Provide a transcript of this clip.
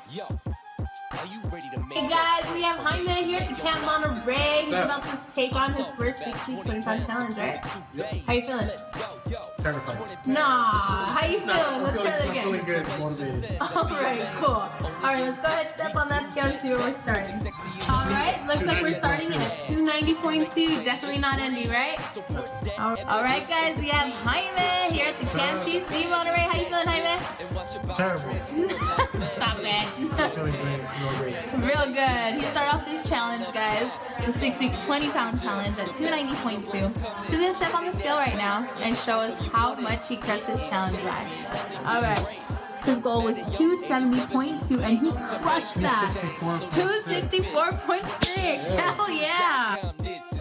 Hey guys, we have Jaime here at the Camp Monterey. He's about to take on his first 6-week 25 challenge, right? How you feeling? Terrified. Nah, how you feeling? Let's try that I'm again. feeling good, motivated. Alright, cool. Alright, let's go ahead and step on that scale and see where we're starting. Alright, looks like we're starting at 290.2. Definitely not Indy, right? Alright guys, we have Jaime here at the Camp PC Monterey. How you feeling, Jaime? Terrible. Stop it. I'm feeling great. Real good. He started off this challenge, guys, the 6-week 20-pound challenge at 290.2. He's gonna step on the scale right now and show us how much he crushed his challenge by. Alright. His goal was 270.2 and he crushed that. 264.6. Hell yeah.